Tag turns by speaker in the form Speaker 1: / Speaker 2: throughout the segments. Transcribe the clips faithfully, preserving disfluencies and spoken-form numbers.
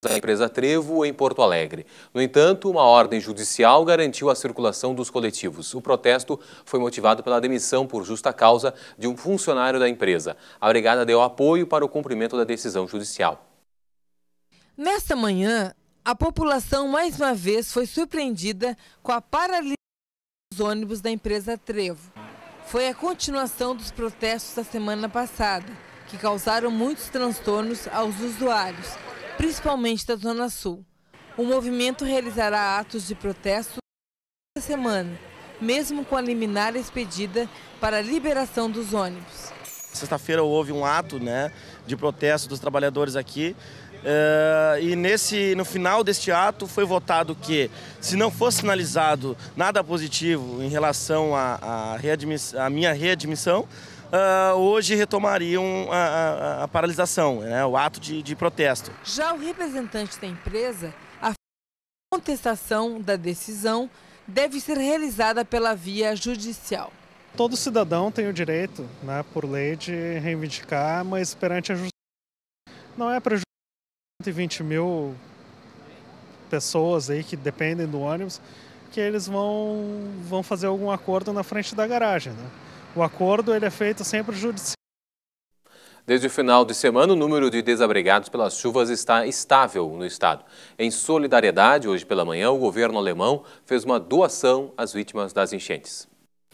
Speaker 1: da empresa Trevo em Porto Alegre. No entanto, uma ordem judicial garantiu a circulação dos coletivos. O protesto foi motivado pela demissão por justa causa de um funcionário da empresa. A brigada deu apoio para o cumprimento da decisão judicial.
Speaker 2: Nesta manhã, a população mais uma vez foi surpreendida com a paralisação dos ônibus da empresa Trevo. Foi a continuação dos protestos da semana passada, que causaram muitos transtornos aos usuários, principalmente da Zona Sul. O movimento realizará atos de protesto esta semana, mesmo com a liminar expedida para a liberação dos ônibus.
Speaker 3: Sexta-feira houve um ato, né, de protesto dos trabalhadores aqui. Uh, e nesse, no final deste ato foi votado que, se não fosse sinalizado nada positivo em relação à à minha readmissão, uh, hoje retomariam a, a, a paralisação, né, o ato de, de protesto.
Speaker 2: Já o representante da empresa, a contestação da decisão deve ser realizada pela via judicial.
Speaker 4: Todo cidadão tem o direito, né, por lei, de reivindicar, mas perante a justiça não é prejuízo cento e vinte mil pessoas aí que dependem do ônibus, que eles vão, vão fazer algum acordo na frente da garagem, né? O acordo ele é feito sempre judicial.
Speaker 1: Desde o final de semana, o número de desabrigados pelas chuvas está estável no estado. Em solidariedade, hoje pela manhã, o governo alemão fez uma doação às vítimas das enchentes.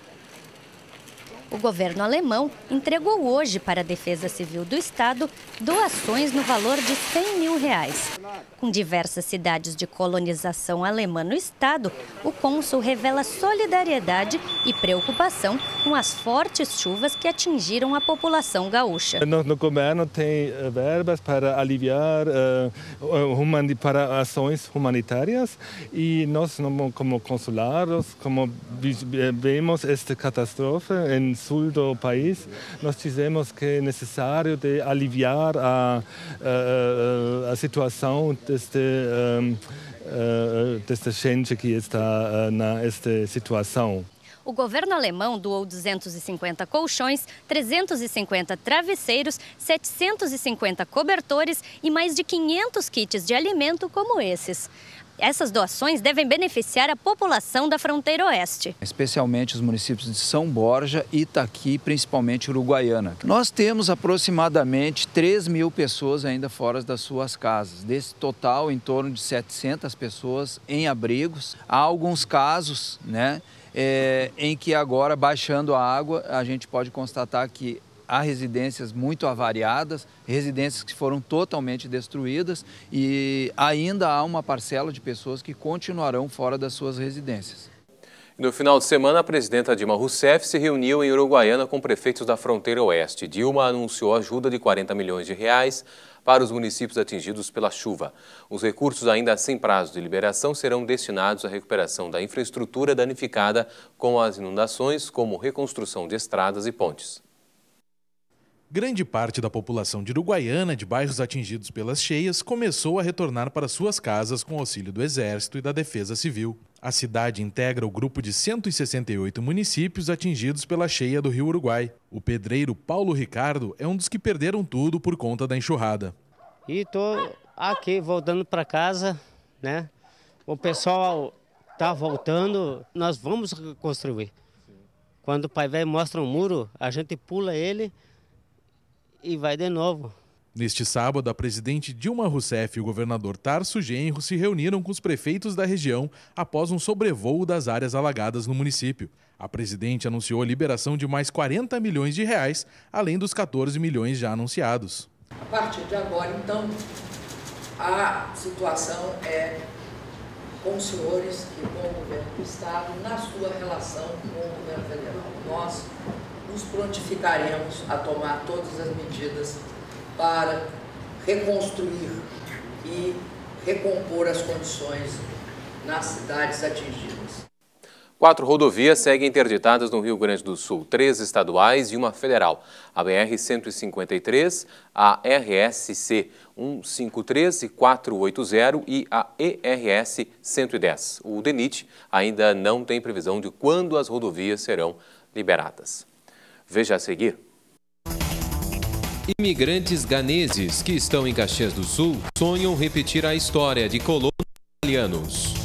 Speaker 5: O governo alemão entregou hoje para a Defesa Civil do Estado doações no valor de cem mil reais. Com diversas cidades de colonização alemã no estado, o cônsul revela solidariedade e preocupação com as fortes chuvas que atingiram a população gaúcha.
Speaker 6: No, no governo tem verbas para aliviar, uh, para ações humanitárias, e nós, como consulados, como vemos esta catástrofe em sul do país, nós dizemos que é necessário de aliviar a, a, a situação deste, um, uh, desta gente que está uh, nesta situação.
Speaker 5: O governo alemão doou duzentos e cinquenta colchões, trezentos e cinquenta travesseiros, setecentos e cinquenta cobertores e mais de quinhentos kits de alimento como esses. Essas doações devem beneficiar a população da fronteira oeste.
Speaker 7: Especialmente os municípios de São Borja, Itaqui, principalmente Uruguaiana. Nós temos aproximadamente três mil pessoas ainda fora das suas casas. Desse total, em torno de setecentas pessoas em abrigos. Há alguns casos, né, é, em que agora, baixando a água, a gente pode constatar que há residências muito avariadas, residências que foram totalmente destruídas, e ainda há uma parcela de pessoas que continuarão fora das suas residências.
Speaker 1: No final de semana, a presidenta Dilma Rousseff se reuniu em Uruguaiana com prefeitos da fronteira oeste. Dilma anunciou ajuda de quarenta milhões de reais para os municípios atingidos pela chuva. Os recursos, ainda sem prazo de liberação, serão destinados à recuperação da infraestrutura danificada com as inundações, como reconstrução de estradas e pontes.
Speaker 8: Grande parte da população de Uruguaiana, de bairros atingidos pelas cheias, começou a retornar para suas casas com auxílio do Exército e da Defesa Civil. A cidade integra o grupo de cento e sessenta e oito municípios atingidos pela cheia do Rio Uruguai. O pedreiro Paulo Ricardo é um dos que perderam tudo por conta da enxurrada.
Speaker 9: E estou aqui voltando para casa, né? O pessoal está voltando, nós vamos reconstruir. Quando o pai velho mostra um muro, a gente pula ele e vai de novo.
Speaker 8: Neste sábado, a presidente Dilma Rousseff e o governador Tarso Genro se reuniram com os prefeitos da região após um sobrevoo das áreas alagadas no município. A presidente anunciou a liberação de mais quarenta milhões de reais, além dos quatorze milhões já anunciados.
Speaker 10: A partir de agora, então, a situação é com os senhores e com o governo do Estado na sua relação com o governo federal. Nós nos prontificaremos a tomar todas as medidas para reconstruir e recompor as condições nas cidades atingidas.
Speaker 1: Quatro rodovias seguem interditadas no Rio Grande do Sul, três estaduais e uma federal. A B R cento e cinquenta e três, a R S C cento e cinquenta e três e quatrocentos e oitenta e a E R S cento e dez. O DENIT ainda não tem previsão de quando as rodovias serão liberadas. Veja a seguir. Imigrantes ganeses que estão em Caxias do Sul sonham repetir a história de colonos italianos.